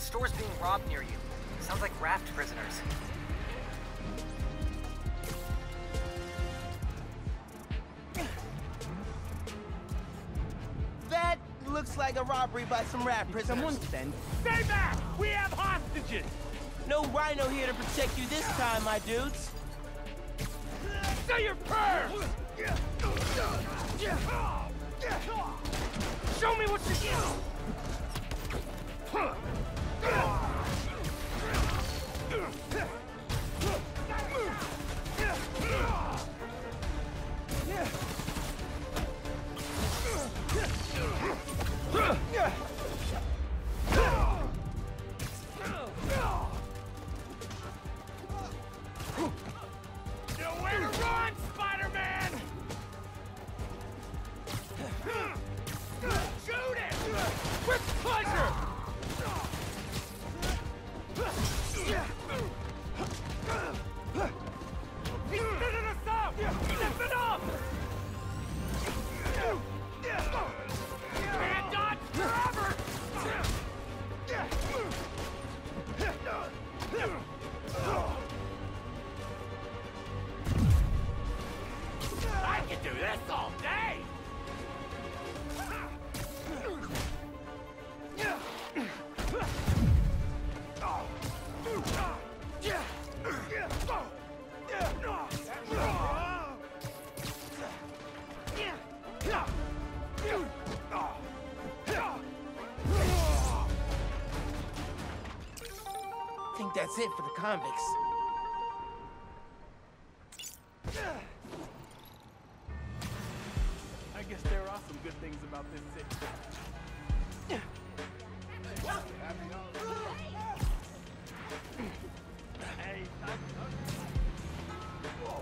store's being robbed near you. Sounds like raft prisoners. That looks like a robbery by some raft prisoners. Someone send. Stay back! We have hostages! No rhino here to protect you this time, my dudes. Say your prayers! Show me what you Nowhere to run, Spider-Man! Shoot it! With pleasure! He's spinning us up! Step it up! Can't dodge forever! I can do this all day! I think that's it for the convicts. I guess there are some good things about this city. Hey, whoa.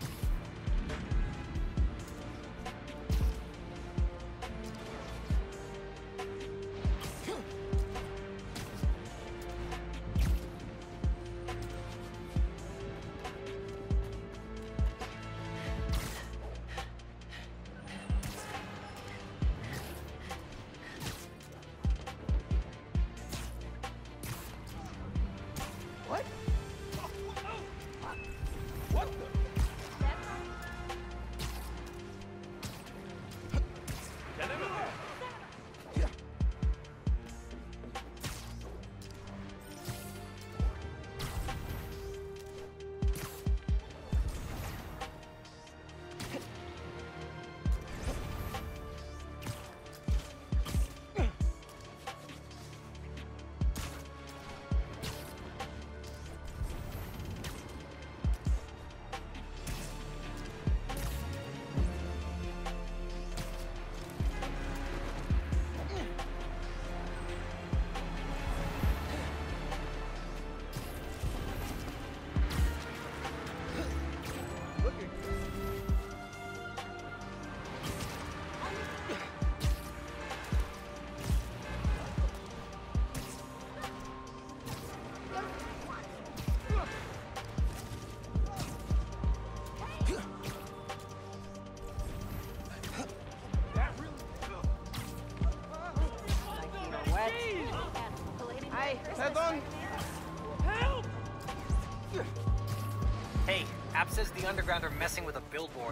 What? What the? Get him in there. Hi, pardon? Help! Hey, App says the Underground are messing with a billboard.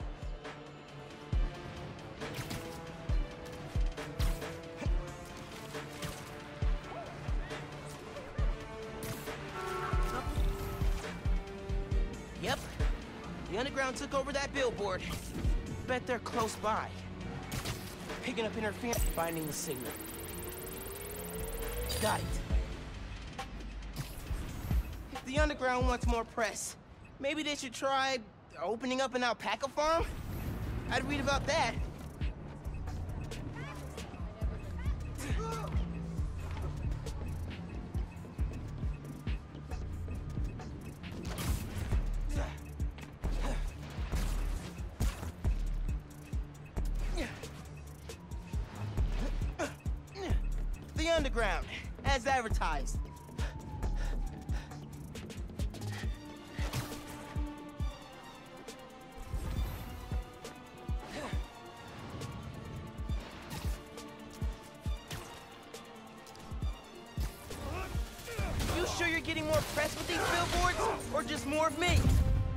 Yep. The Underground took over that billboard. Bet they're close by. Picking up interference, finding the signal. Got it. If the Underground wants more press, maybe they should try opening up an alpaca farm? I'd read about that. The Underground, as advertised. getting more press with these billboards, or just more of me?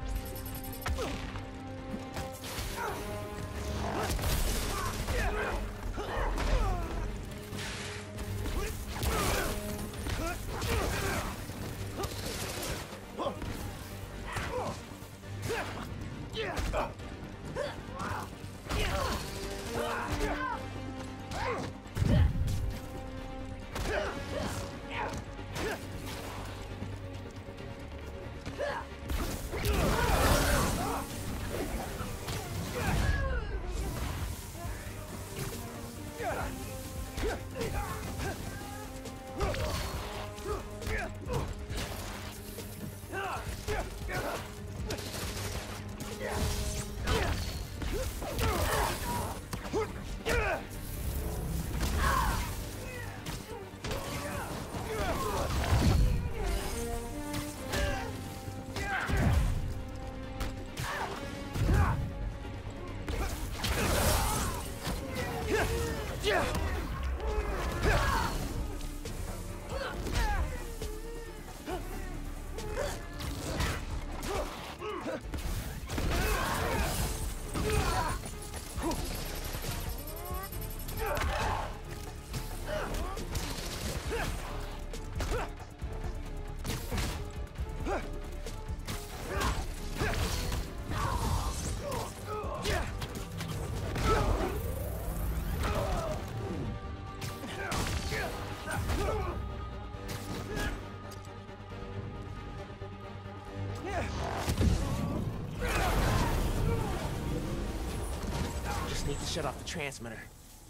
Need to shut off the transmitter.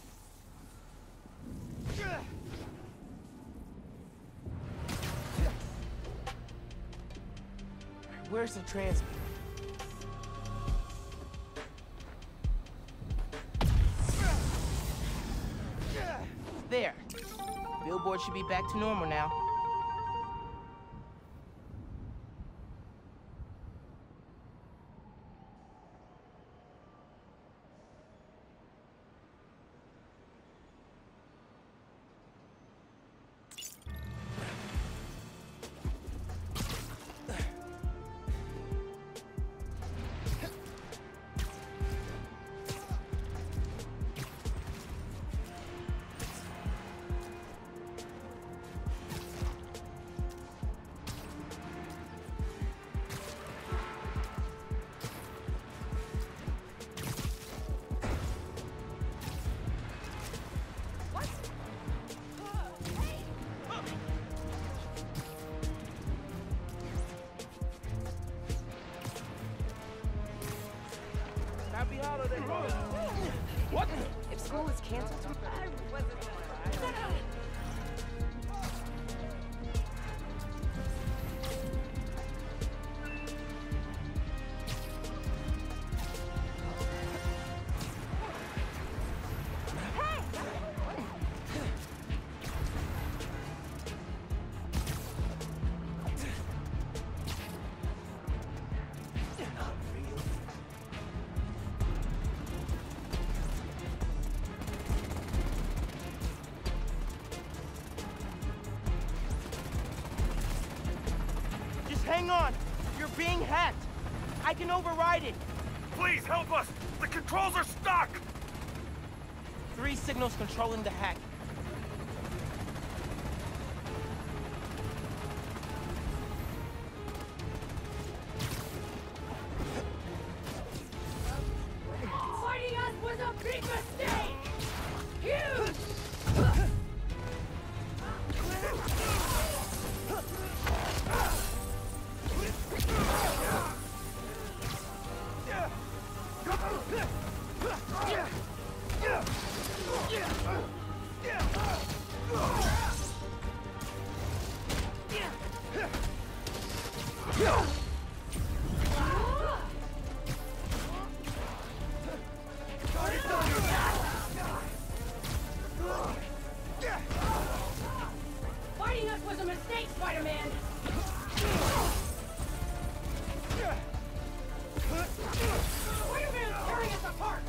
Where's the transmitter? There. Billboard should be back to normal now. What? If school is canceled tomorrow, Hang on! You're being hacked! I can override it! Please help us! The controls are stuck! 3 signals controlling the hack. fighting us was a big mistake! Huge! Fighting us was a mistake, Spider-Man! Spider-Man's tearing us apart!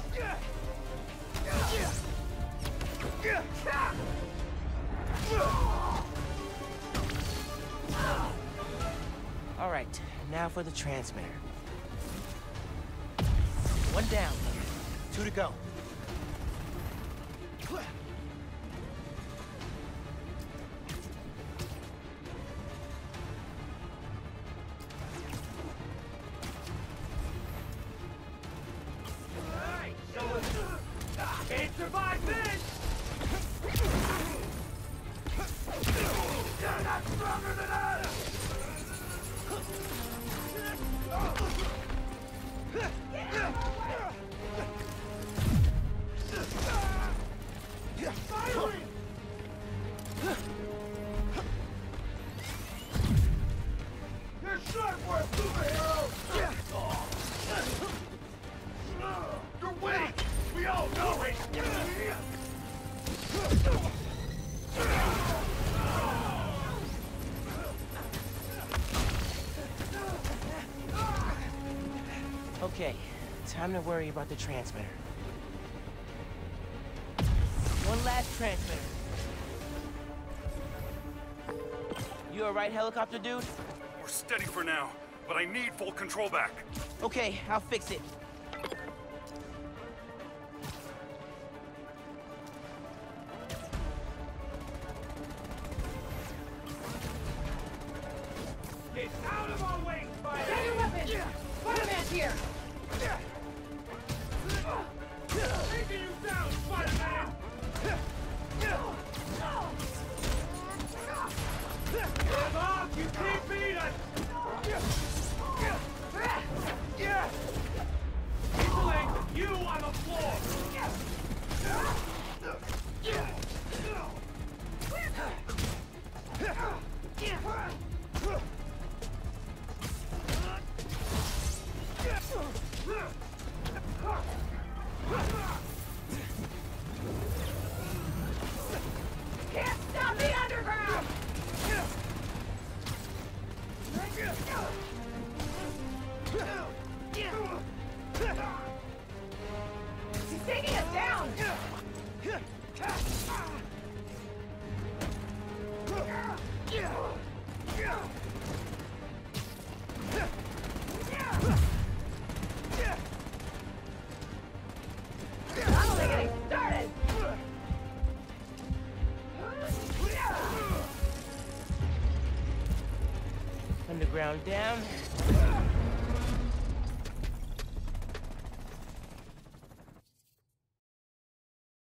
All right, now for the transmitter. One down. 2 to go. Can't survive this! You're not stronger than us! Firing! You're sharp for a superhero! You're weak! We all know it! Okay, time to worry about the transmitter. One last transmitter. You alright, helicopter dude? We're steady for now, but I need full control back. Okay, I'll fix it. Get out of our way, Spider! Get your weapon! Spider-Man's here! Taking you down, Spider-Man! Give up! You can't beat us! Isolate you on the floor! Can't stop the underground! He's taking us down! I'm only getting started! Underground down.